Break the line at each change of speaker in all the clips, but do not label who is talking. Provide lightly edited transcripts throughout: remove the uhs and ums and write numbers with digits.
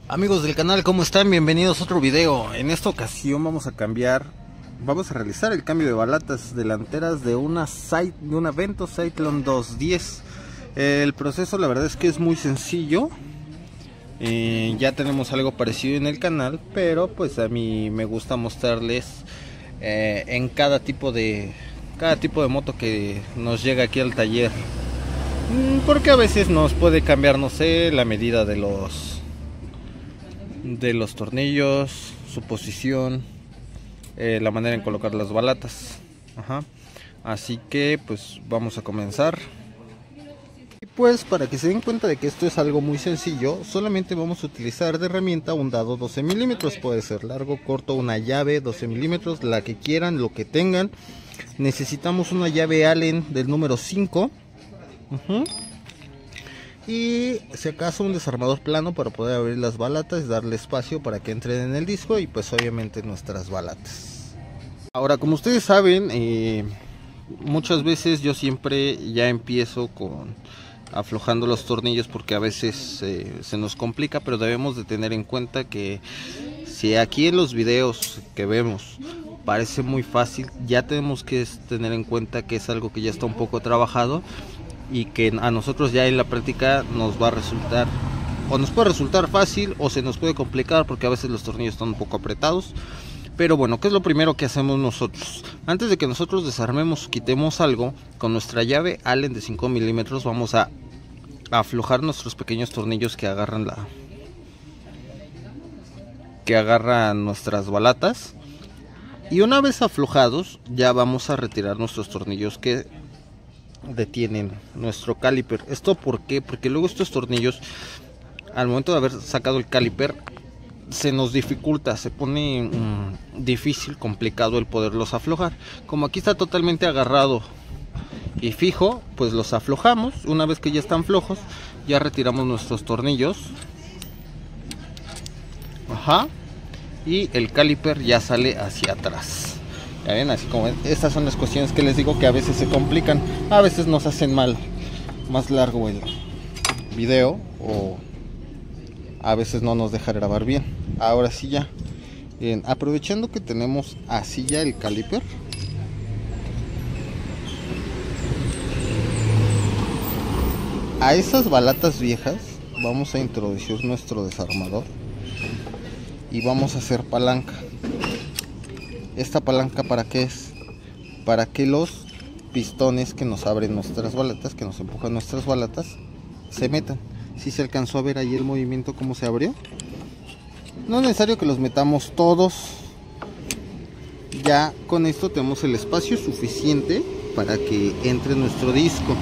Amigos del canal, ¿cómo están? Bienvenidos a otro video. En esta ocasión vamos a realizar el cambio de balatas delanteras de una Vento Cyclone 210. El proceso la verdad es que es muy sencillo. Ya tenemos algo parecido en el canal, pero pues a mí me gusta mostrarles en cada tipo de moto que nos llega aquí al taller, porque a veces nos puede cambiar, no sé, la medida de los tornillos, su posición, la manera en colocar las balatas. Así que pues vamos a comenzar. Y pues para que se den cuenta de que esto es algo muy sencillo, solamente vamos a utilizar de herramienta un dado 12 milímetros. Puede ser largo, corto, una llave 12 milímetros, la que quieran, lo que tengan. Necesitamos una llave Allen del número 5. Y si acaso un desarmador plano para poder abrir las balatas, darle espacio para que entren en el disco y pues obviamente nuestras balatas. Ahora, como ustedes saben, muchas veces yo siempre ya empiezo aflojando los tornillos, porque a veces se nos complica, pero debemos de tener en cuenta que si aquí en los videos que vemos parece muy fácil, ya tenemos que tener en cuenta que es algo que ya está un poco trabajado y que a nosotros ya en la práctica nos va a resultar, o nos puede resultar fácil, o se nos puede complicar porque a veces los tornillos están un poco apretados. Pero bueno, ¿qué es lo primero que hacemos nosotros? Antes de que nosotros desarmemos o quitemos algo, con nuestra llave Allen de 5 milímetros vamos a aflojar nuestros pequeños tornillos que agarran nuestras balatas. Y una vez aflojados, ya vamos a retirar nuestros tornillos que detienen nuestro caliper. ¿Esto por qué? Porque luego estos tornillos, al momento de haber sacado el caliper, se nos dificulta, se pone difícil, complicado el poderlos aflojar. Como aquí está totalmente agarrado y fijo, pues los aflojamos. Una vez que ya están flojos, ya retiramos nuestros tornillos. Y el caliper ya sale hacia atrás. Ya ven, así como estas son las cuestiones que les digo que a veces se complican, a veces nos hacen más largo el video, o a veces no nos deja grabar bien. Ahora sí ya, aprovechando que tenemos así ya el caliper, a esas balatas viejas vamos a introducir nuestro desarmador y vamos a hacer palanca. ¿Esta palanca para qué es? Para que los pistones que nos abren nuestras balatas, que nos empujan nuestras balatas, se metan. Si se alcanzó a ver ahí el movimiento, cómo se abrió. No es necesario que los metamos todos. Ya con esto tenemos el espacio suficiente para que entre nuestro disco.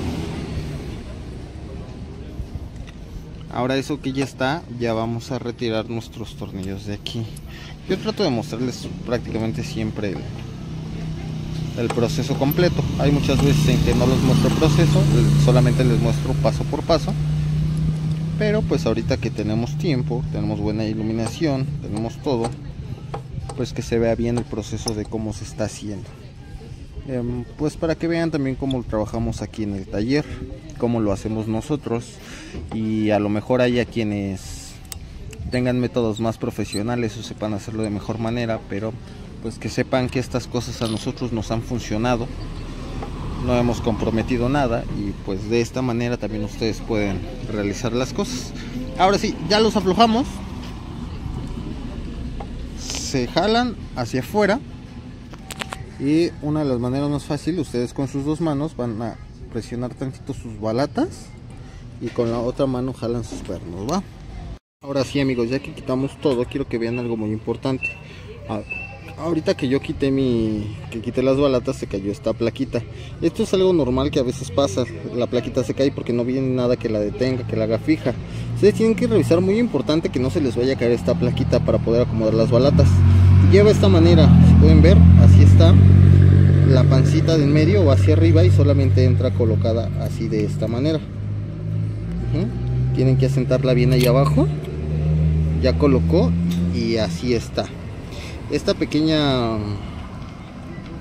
Ahora eso que ya está, ya vamos a retirar nuestros tornillos de aquí. Yo trato de mostrarles prácticamente siempre el proceso completo. Hay muchas veces en que no les muestro el proceso, solamente les muestro paso por paso. Pero pues ahorita que tenemos tiempo, tenemos buena iluminación, tenemos todo, pues que se vea bien el proceso de cómo se está haciendo. Pues para que vean también cómo lo trabajamos aquí en el taller, cómo lo hacemos nosotros, y a lo mejor haya quienes tengan métodos más profesionales o sepan hacerlo de mejor manera, pero pues que sepan que estas cosas a nosotros nos han funcionado, no hemos comprometido nada, y pues de esta manera también ustedes pueden realizar las cosas. Ahora sí, ya los aflojamos, se jalan hacia afuera. Y una de las maneras más fáciles, ustedes con sus dos manos van a presionar tantito sus balatas y con la otra mano jalan sus pernos, ¿va? Ahora sí, amigos, ya que quitamos todo, quiero que vean algo muy importante. Ahorita que yo quité las balatas, se cayó esta plaquita. Esto es algo normal que a veces pasa, la plaquita se cae porque no viene nada que la detenga, que la haga fija. Ustedes tienen que revisar, muy importante, que no se les vaya a caer esta plaquita para poder acomodar las balatas. Lleva esta manera, si pueden ver, así está la pancita de en medio, va hacia arriba y solamente entra colocada así, de esta manera. Tienen que asentarla bien ahí abajo. Ya colocó y así está. Esta pequeña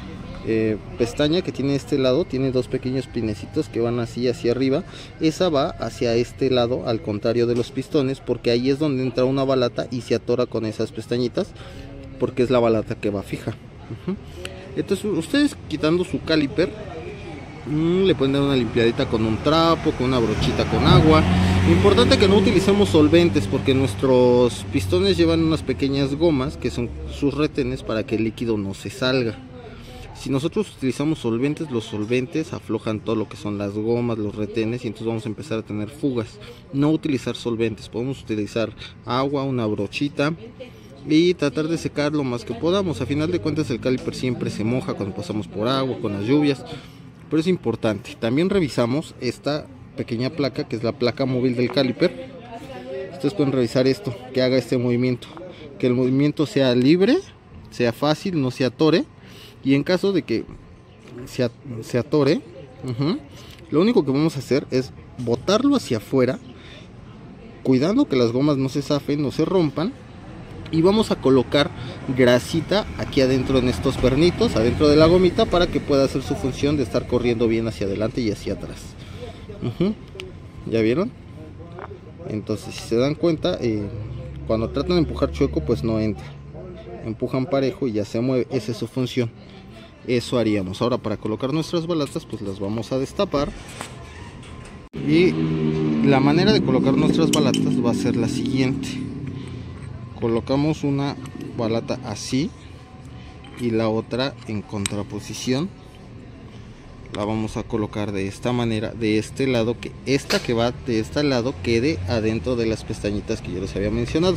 pestaña que tiene este lado tiene dos pequeños pinecitos que van así hacia arriba. Esa va hacia este lado, al contrario de los pistones, porque ahí es donde entra una balata y se atora con esas pestañitas, porque es la balata que va fija. Entonces ustedes, quitando su caliper, le pueden dar una limpiadita con un trapo, con una brochita con agua. Importante que no utilicemos solventes, porque nuestros pistones llevan unas pequeñas gomas que son sus retenes para que el líquido no se salga. Si nosotros utilizamos solventes, los solventes aflojan todo lo que son las gomas, los retenes, y entonces vamos a empezar a tener fugas. No utilizar solventes, podemos utilizar agua, una brochita y tratar de secar lo más que podamos. A final de cuentas el caliper siempre se moja cuando pasamos por agua, con las lluvias, pero es importante. También revisamos esta pequeña placa, que es la placa móvil del caliper. Ustedes pueden revisar esto, que haga este movimiento, que el movimiento sea libre, sea fácil, no se atore. Y en caso de que se atore, lo único que vamos a hacer es botarlo hacia afuera, cuidando que las gomas no se zafen, no se rompan. Y vamos a colocar grasita aquí adentro en estos pernitos, adentro de la gomita, para que pueda hacer su función de estar corriendo bien hacia adelante y hacia atrás. ¿Ya vieron? Entonces, si se dan cuenta, cuando tratan de empujar chueco, pues no entra. Empujan parejo y ya se mueve. Esa es su función. Eso haríamos. Ahora, para colocar nuestras balatas, pues las vamos a destapar. Y la manera de colocar nuestras balatas va a ser la siguiente. Colocamos una balata así y la otra en contraposición. La vamos a colocar de esta manera, de este lado, que esta que va de este lado quede adentro de las pestañitas que yo les había mencionado.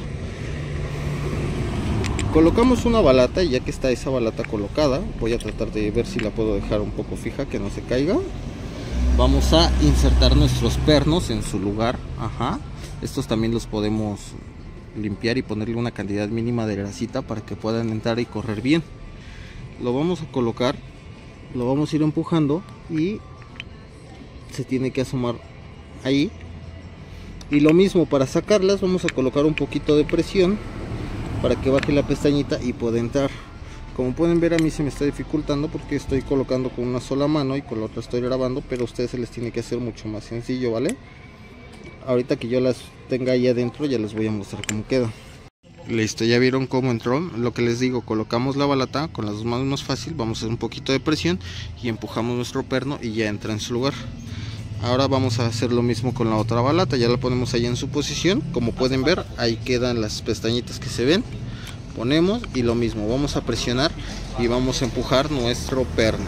Colocamos una balata, y ya que está esa balata colocada, voy a tratar de ver si la puedo dejar un poco fija, que no se caiga. Vamos a insertar nuestros pernos en su lugar. Estos también los podemos limpiar y ponerle una cantidad mínima de grasita para que puedan entrar y correr bien. Lo vamos a colocar, lo vamos a ir empujando y se tiene que asomar ahí. Y lo mismo para sacarlas, vamos a colocar un poquito de presión para que baje la pestañita y pueda entrar. Como pueden ver, a mí se me está dificultando porque estoy colocando con una sola mano y con la otra estoy grabando, pero a ustedes se les tiene que hacer mucho más sencillo, ¿vale? Ahorita que yo las tenga ahí adentro ya les voy a mostrar cómo queda. Listo, ya vieron cómo entró. Lo que les digo, colocamos la balata con las dos manos, más fácil. Vamos a hacer un poquito de presión y empujamos nuestro perno y ya entra en su lugar. Ahora vamos a hacer lo mismo con la otra balata. Ya la ponemos ahí en su posición. Como pueden ver, ahí quedan las pestañitas que se ven. Ponemos y lo mismo, vamos a presionar y vamos a empujar nuestro perno.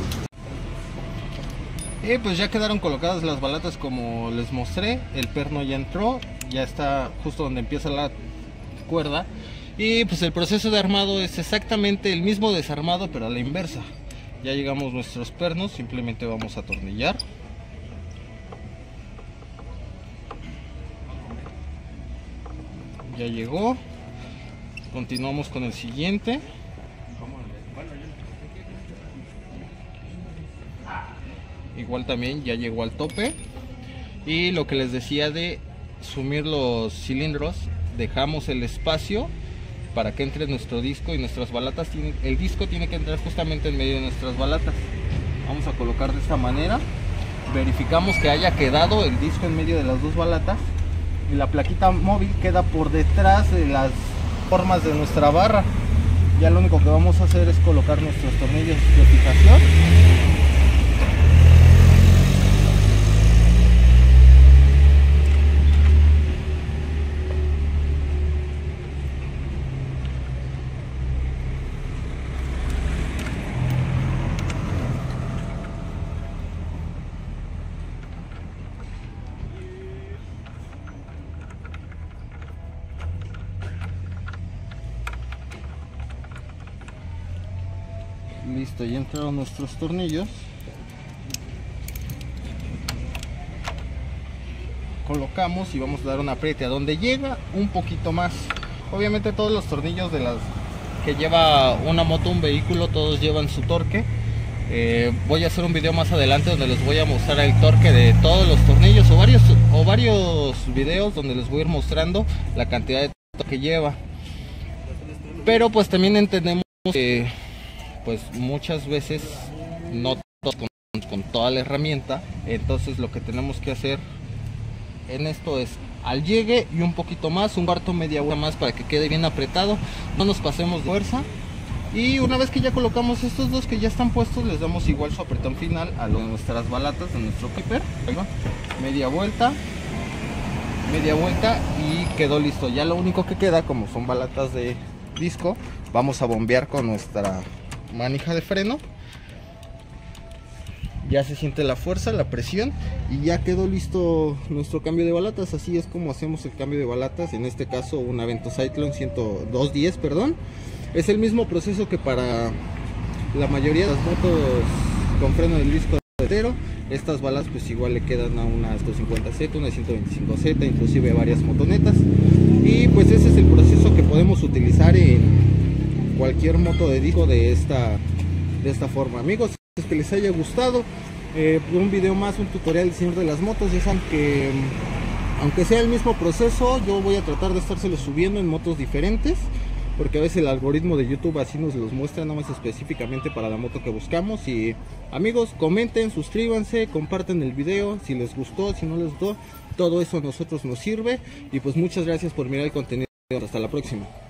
Y pues ya quedaron colocadas las balatas como les mostré. El perno ya entró, ya está justo donde empieza la cuerda. Y pues el proceso de armado es exactamente el mismo desarmado, pero a la inversa. Ya llegamos nuestros pernos, simplemente vamos a atornillar. Ya llegó. Continuamos con el siguiente. Igual también ya llegó al tope. Y lo que les decía de sumir los cilindros, dejamos el espacio para que entre nuestro disco y nuestras balatas. El disco tiene que entrar justamente en medio de nuestras balatas. Vamos a colocar de esta manera. Verificamos que haya quedado el disco en medio de las dos balatas. Y la plaquita móvil queda por detrás de las formas de nuestra barra. Ya lo único que vamos a hacer es colocar nuestros tornillos de fijación. Listo, ya entraron nuestros tornillos. Colocamos y vamos a dar un apriete a donde llega un poquito más. Obviamente todos los tornillos de las que lleva una moto, un vehículo, todos llevan su torque. Voy a hacer un video más adelante donde les voy a mostrar el torque de todos los tornillos, o varios videos donde les voy a ir mostrando la cantidad de torque que lleva. Pero pues también entendemos que pues muchas veces no todos con toda la herramienta. Entonces lo que tenemos que hacer en esto es al llegue y un poquito más, un cuarto, media vuelta más para que quede bien apretado, no nos pasemos de fuerza. Y una vez que ya colocamos estos dos que ya están puestos, les damos igual su apretón final a nuestras balatas de nuestro clipper. Media vuelta y quedó listo. Ya lo único que queda, como son balatas de disco, vamos a bombear con nuestra manija de freno. Ya se siente la fuerza, la presión, y ya quedó listo nuestro cambio de balatas. Así es como hacemos el cambio de balatas, en este caso una Vento Cyclone 210, perdón. Es el mismo proceso que para la mayoría de las motos con freno del disco entero. Estas balas pues igual le quedan a unas 250Z, unas 125Z, inclusive varias motonetas. Y pues ese es el proceso que podemos utilizar en cualquier moto de disco de esta forma. Amigos, espero que les haya gustado un video más, un tutorial del señor de las motos. Ya saben que aunque sea el mismo proceso, yo voy a tratar de estárselo subiendo en motos diferentes, porque a veces el algoritmo de YouTube así nos los muestra, nada más específicamente para la moto que buscamos. Y amigos, comenten, suscríbanse, comparten el video si les gustó, si no les gustó, todo eso a nosotros nos sirve. Y pues muchas gracias por mirar el contenido, hasta la próxima.